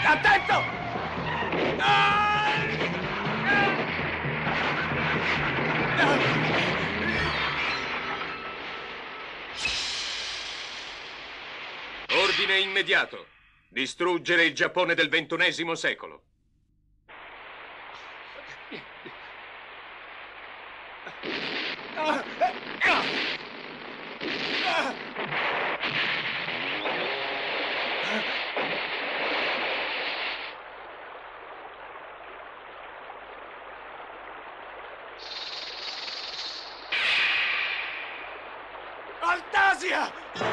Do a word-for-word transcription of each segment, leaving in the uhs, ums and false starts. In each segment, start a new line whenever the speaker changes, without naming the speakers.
Attento!
Ordine immediato. Distruggere il Giappone del ventunesimo secolo.
Altasia!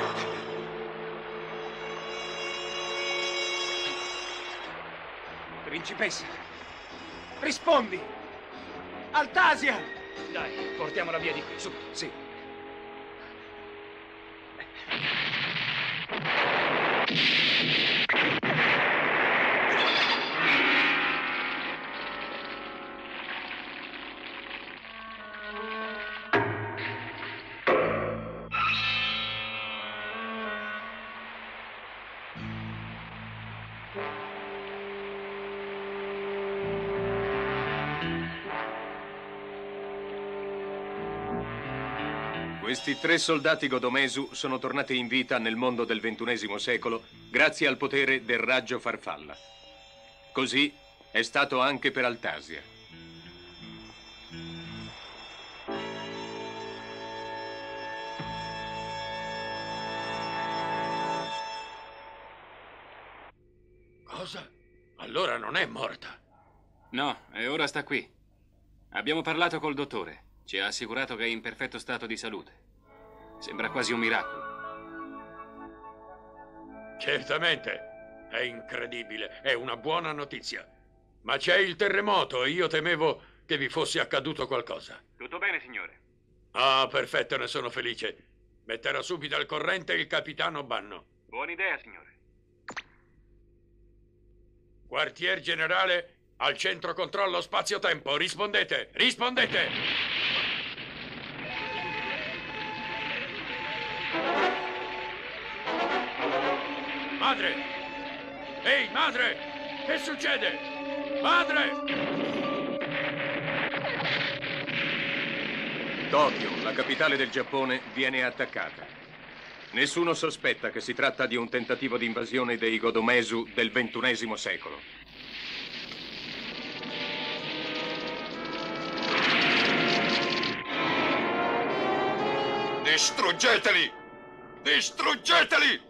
Principessa, rispondi! Altasia!
Dai, portiamola via di qui, su, sì.
Questi tre soldati Godomesu sono tornati in vita nel mondo del ventunesimo secolo grazie al potere del raggio farfalla. Così è stato anche per Altasia.
Cosa? Allora non è morta?
No, e ora sta qui. Abbiamo parlato col dottore. Ci ha assicurato che è in perfetto stato di salute. Sembra quasi un miracolo.
Certamente. È incredibile. È una buona notizia. Ma c'è il terremoto e io temevo che vi fosse accaduto qualcosa.
Tutto bene, signore?
Ah, perfetto, ne sono felice. Metterò subito al corrente il capitano Banno.
Buona idea, signore.
Quartier generale, al centro controllo spazio-tempo. Rispondete, rispondete! Madre! Ehi, madre! Che succede? Madre!
Tokyo, la capitale del Giappone, viene attaccata. Nessuno sospetta che si tratta di un tentativo di invasione dei Godomesu del ventunesimo secolo.
Distruggeteli! Distruggeteli!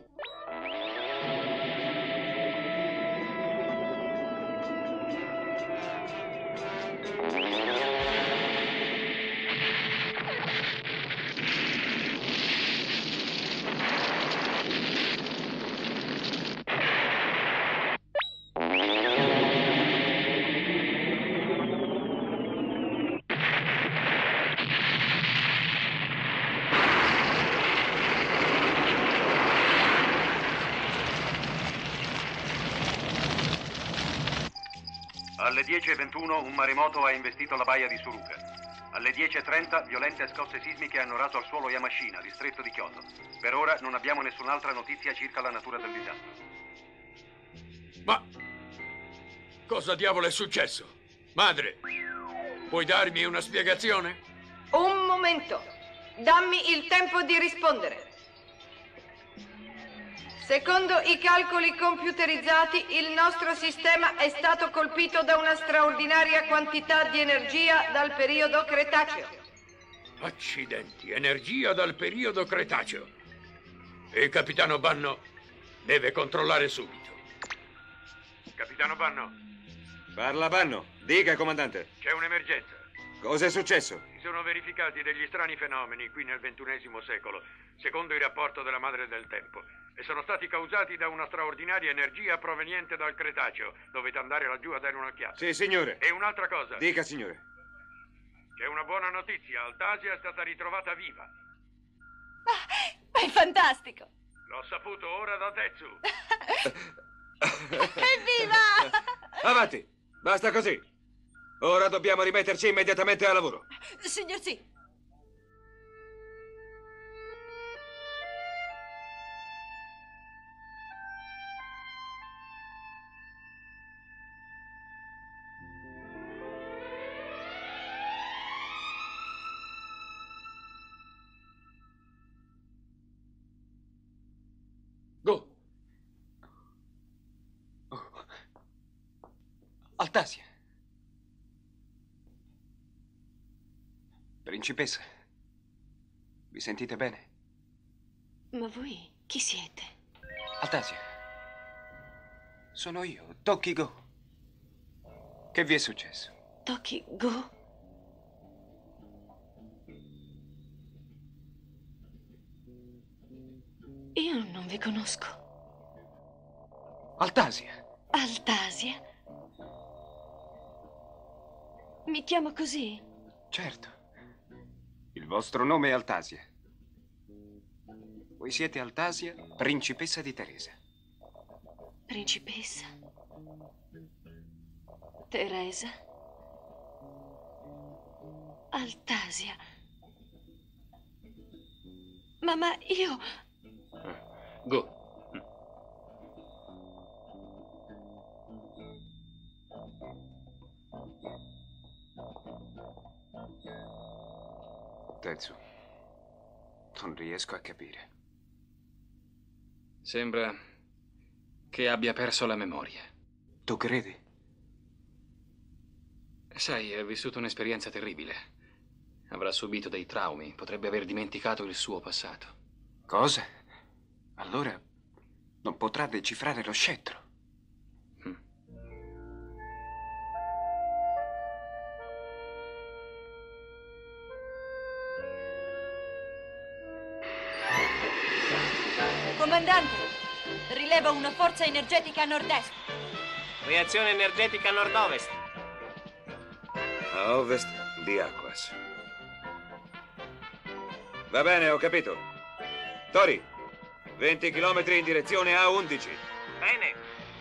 Alle dieci e ventuno un maremoto ha investito la baia di Suruga. Alle dieci e trenta violente scosse sismiche hanno raso al suolo Yamashina, distretto di Kyoto. Per ora non abbiamo nessun'altra notizia circa la natura del disastro.
Ma cosa diavolo è successo? Madre, puoi darmi una spiegazione?
Un momento. Dammi il tempo di rispondere. Secondo i calcoli computerizzati, il nostro sistema è stato colpito da una straordinaria quantità di energia dal periodo Cretaceo.
Accidenti, energia dal periodo Cretaceo. Il capitano Banno deve controllare subito. Capitano Banno.
Parla Banno. Dica, comandante.
C'è un'emergenza.
Cosa è successo?
Si sono verificati degli strani fenomeni qui nel ventunesimo secolo, secondo il rapporto della Madre del Tempo, e sono stati causati da una straordinaria energia proveniente dal Cretaceo. Dovete andare laggiù a dare un'occhiata.
Sì, signore.
E un'altra cosa.
Dica, signore.
C'è una buona notizia. Altasia è stata ritrovata viva.
Ah, è fantastico!
L'ho saputo ora da Tetsu.
Evviva!
Avanti, basta così. Ora dobbiamo rimetterci immediatamente al lavoro.
Signor sì.
Altasia. Principessa, vi sentite bene?
Ma voi chi siete?
Altasia, sono io, Toki Go. Che vi è successo?
Toki Go? Io non vi conosco.
Altasia.
Altasia? Mi chiamo così?
Certo. Il vostro nome è Altasia. Voi siete Altasia, principessa di Teresa.
Principessa? Teresa? Altasia? Mamma, io...
Go.
Tetsu, non riesco a capire.
Sembra che abbia perso la memoria.
Tu credi?
Sai, ha vissuto un'esperienza terribile. Avrà subito dei traumi, potrebbe aver dimenticato il suo passato.
Cosa? Allora non potrà decifrare lo scettro.
Mm.
Comandante, rilevo una forza energetica a nord-est.
Reazione energetica a nord-ovest.
A ovest di Aquas. Va bene, ho capito. Tori, venti chilometri in direzione A undici.
Bene.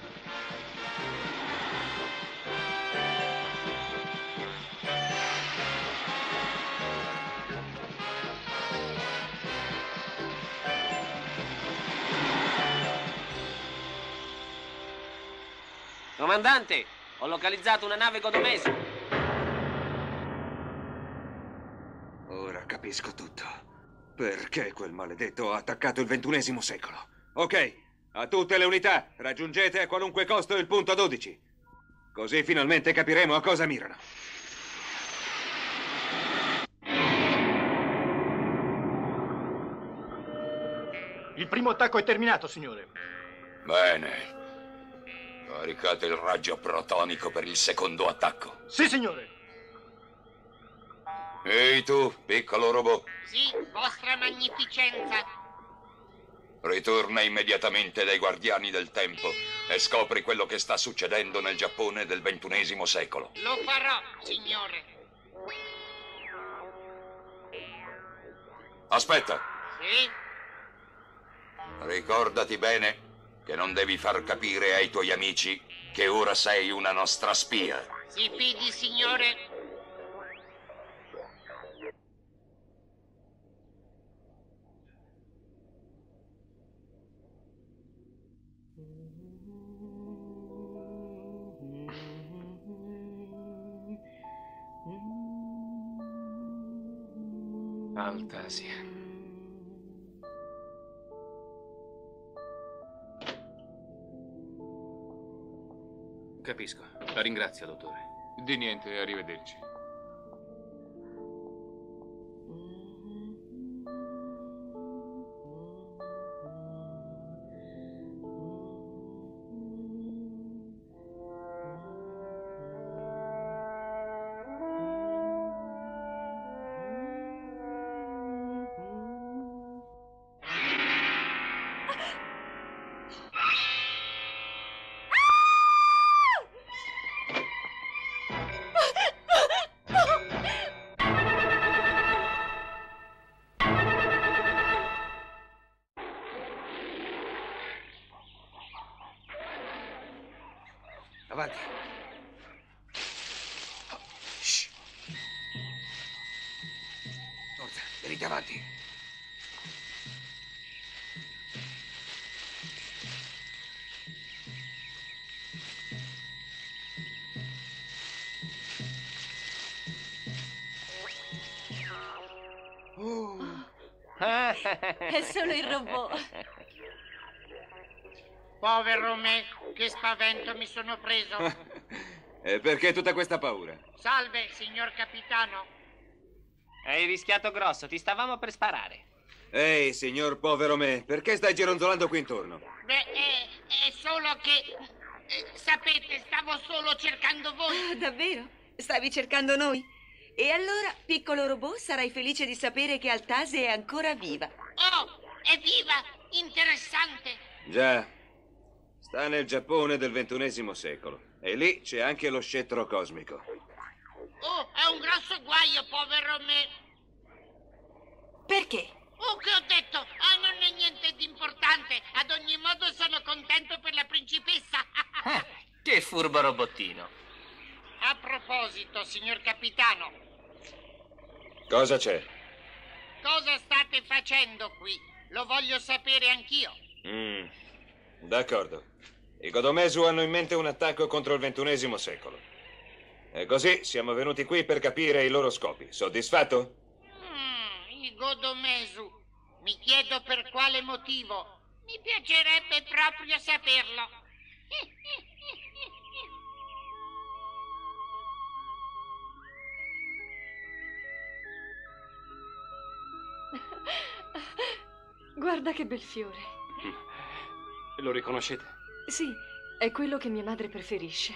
Comandante, ho localizzato una nave Godomesu.
Ora capisco tutto. Perché quel maledetto ha attaccato il ventunesimo secolo. Ok, a tutte le unità, raggiungete a qualunque costo il punto dodici. Così finalmente capiremo a cosa mirano.
Il primo attacco è terminato, signore.
Bene. Caricate il raggio protonico per il secondo attacco.
Sì, signore.
Ehi tu, piccolo robot.
Sì, vostra magnificenza.
Ritorna immediatamente dai Guardiani del Tempo e scopri quello che sta succedendo nel Giappone del ventunesimo secolo.
Lo farò, signore.
Aspetta.
Sì?
Ricordati bene che non devi far capire ai tuoi amici che ora sei una nostra spia.
Si fidi, signore.
Altasia.
Capisco. La ringrazio, dottore.
Di niente, arrivederci.
Avanti. Shh. Forza, venite avanti.
Oh. È solo il robot.
Povero me, che spavento mi sono preso.
E perché tutta questa paura?
Salve, signor capitano.
Hai rischiato grosso, ti stavamo per sparare.
Ehi, signor povero me, perché stai gironzolando qui intorno?
Beh, è, è solo che... eh, sapete, stavo solo cercando voi.
Ah, davvero? Stavi cercando noi? E allora, piccolo robot, sarai felice di sapere che Altasia è ancora viva.
Oh, è viva! Interessante!
Già. Sta nel Giappone del ventunesimo secolo. E lì c'è anche lo scettro cosmico.
Oh, è un grosso guaio, povero me.
Perché?
Oh, che ho detto? Ah, non è niente di importante. Ad ogni modo sono contento per la principessa.
Eh, che furbo robottino.
A proposito, signor capitano,
Cosa c'è?
cosa state facendo qui? Lo voglio sapere anch'io.
Mm, d'accordo. I Godomesu hanno in mente un attacco contro il ventunesimo secolo. E così siamo venuti qui per capire i loro scopi. Soddisfatto?
Mm, i Godomesu. Mi chiedo per quale motivo. Mi piacerebbe proprio saperlo.
Guarda che bel fiore.
Lo riconoscete?
Sì, è quello che mia madre preferisce.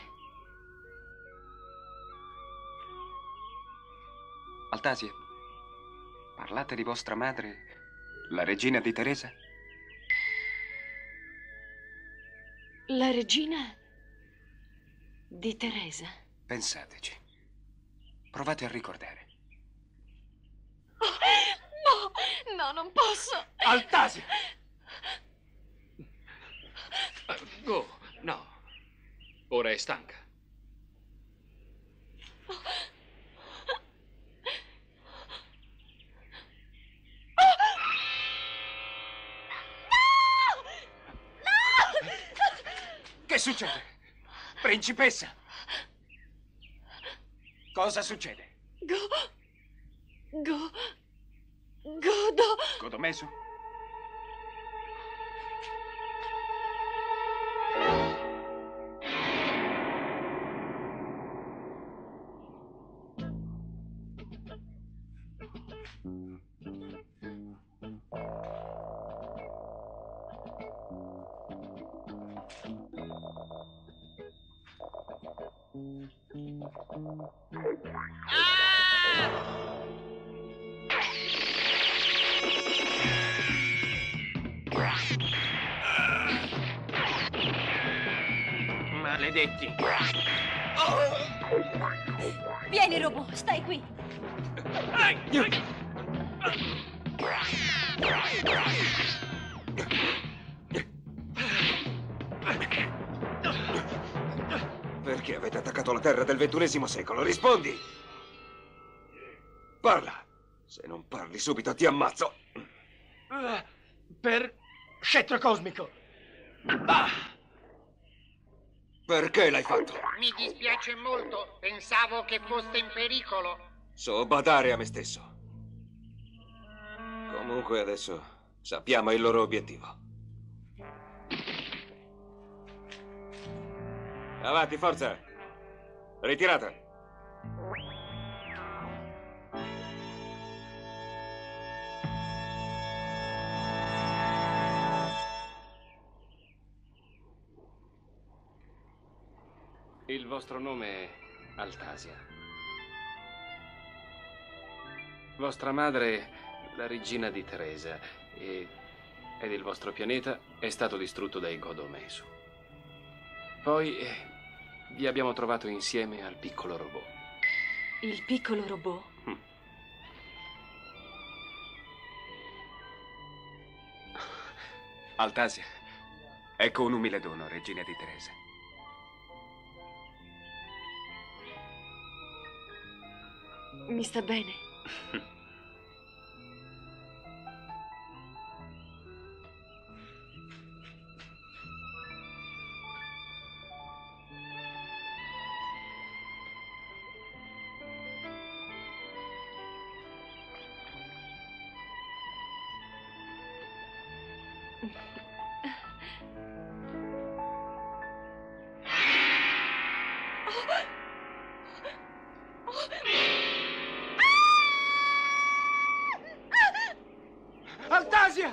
Altasia, parlate di vostra madre, la regina di Teresa?
La regina di Teresa.
Pensateci. Provate a ricordare.
Oh, no, no, non posso.
Altasia! Oh, no. Ora è stanca. Che succede? Principessa? Cosa succede?
Go... Go... Godo...
Godomesu?
Maledetti.
Vieni, robot, stai qui.
Perché avete attaccato la terra del ventunesimo secolo? Rispondi! Parla! Se non parli subito ti ammazzo!
Uh, per scettro cosmico. Ah!
Perché l'hai fatto?
Mi dispiace molto. Pensavo che foste in pericolo.
So badare a me stesso. Comunque adesso sappiamo il loro obiettivo. Avanti, forza! Ritirate!
Il vostro nome è Altasia. Vostra madre, la regina di Teresa, e... ed il vostro pianeta è stato distrutto dai Godomesu. Poi eh, vi abbiamo trovato insieme al piccolo robot.
Il piccolo robot?
Hm.
Altasia, ecco un umile dono, regina di Teresa.
Mi sta bene?
Altasia!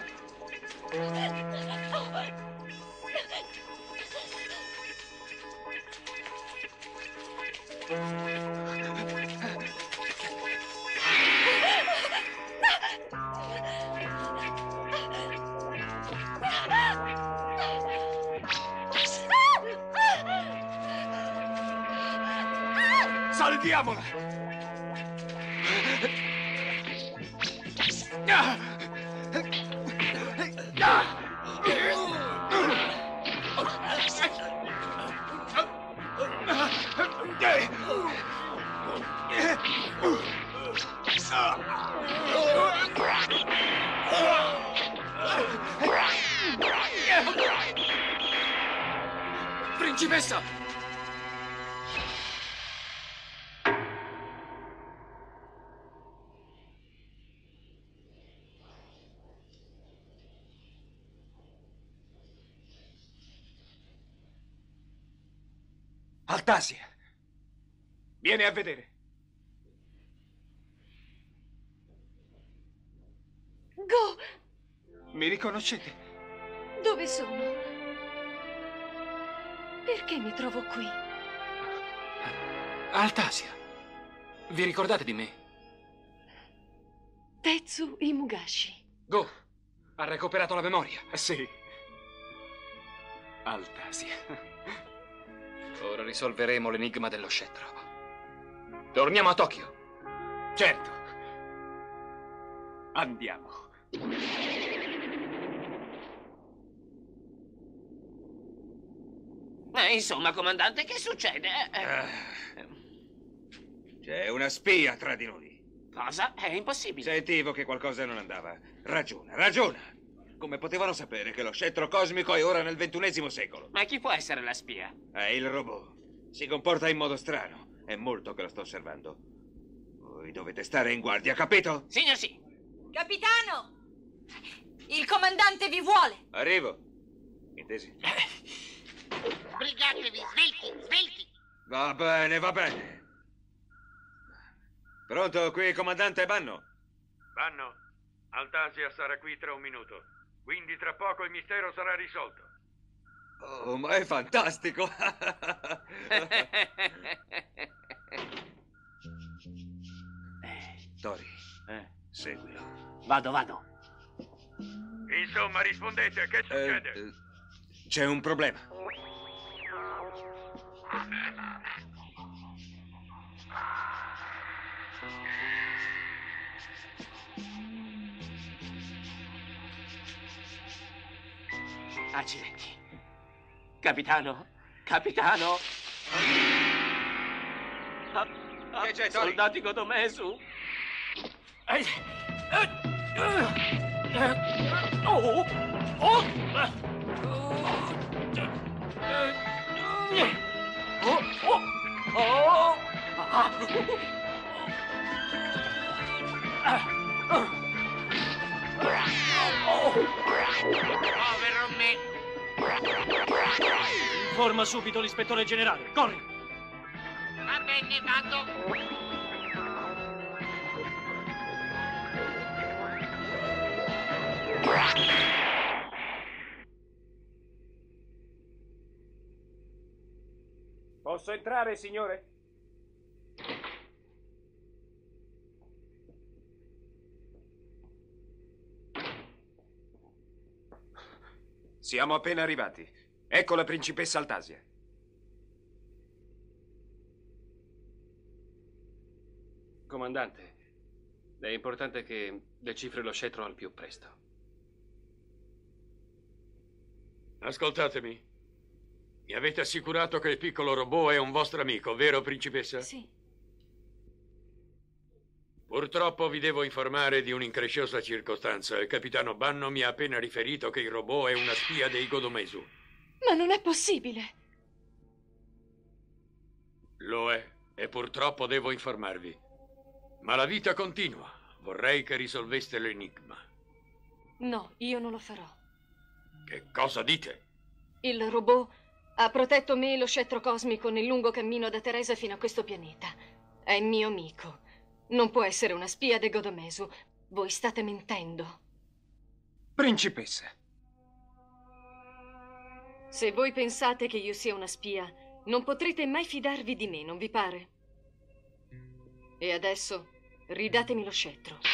Salviamola!
Principessa!
Altasia! Vieni a vedere.
Go!
Mi riconoscete?
Dove sono? Perché mi trovo qui?
Altasia, vi ricordate di me?
Tetsu Imugashi.
Go, ha recuperato la memoria.
Sì.
Altasia. Ora risolveremo l'enigma dello scettro. Torniamo a Tokyo.
Certo. Andiamo.
Eh, insomma, comandante, che succede?
Ah, c'è una spia tra di noi.
Cosa? È impossibile.
Sentivo che qualcosa non andava. Ragiona, ragiona. Come potevano sapere che lo scettro cosmico è ora nel ventunesimo secolo?
Ma chi può essere la spia?
È il robot. Si comporta in modo strano. È molto che lo sto osservando. Voi dovete stare in guardia, capito?
Signor sì.
Capitano! Il comandante vi vuole!
Arrivo. Intesi?
Sbrigatevi, svelti, svelti!
Va bene, va bene. Pronto, qui comandante Banno?
Banno, Altasia sarà qui tra un minuto. Quindi tra poco il mistero sarà risolto.
Oh, ma è fantastico! Tori,
eh.
seguilo.
Vado, vado.
Insomma, rispondete, che succede?
Eh, c'è un problema.
Accidenti. Capitano, capitano. Ah, ah,
Che c'è, Tori?
soldati Godomesu. Eh, eh, eh, oh, oh, eh, oh, oh, oh, ah,
Povero me!
Informa subito l'ispettore generale. Corri!
Va bene, vado!
Posso entrare, signore?
Siamo appena arrivati. Ecco la principessa Altasia.
Comandante, è importante che decifri lo scettro al più presto.
Ascoltatemi. Mi avete assicurato che il piccolo robot è un vostro amico, vero, principessa?
Sì.
Purtroppo vi devo informare di un'incresciosa circostanza. Il capitano Banno mi ha appena riferito che il robot è una spia dei Godomesu.
Ma non è possibile.
Lo è, e purtroppo devo informarvi. Ma la vita continua. Vorrei che risolveste l'enigma.
No, io non lo farò.
Che cosa dite?
Il robot ha protetto me e lo scettro cosmico nel lungo cammino da Teresa fino a questo pianeta. È mio amico. Non può essere una spia dei Godomesu. Voi state mentendo.
Principessa.
Se voi pensate che io sia una spia, non potrete mai fidarvi di me, non vi pare? E adesso ridatemi lo scettro.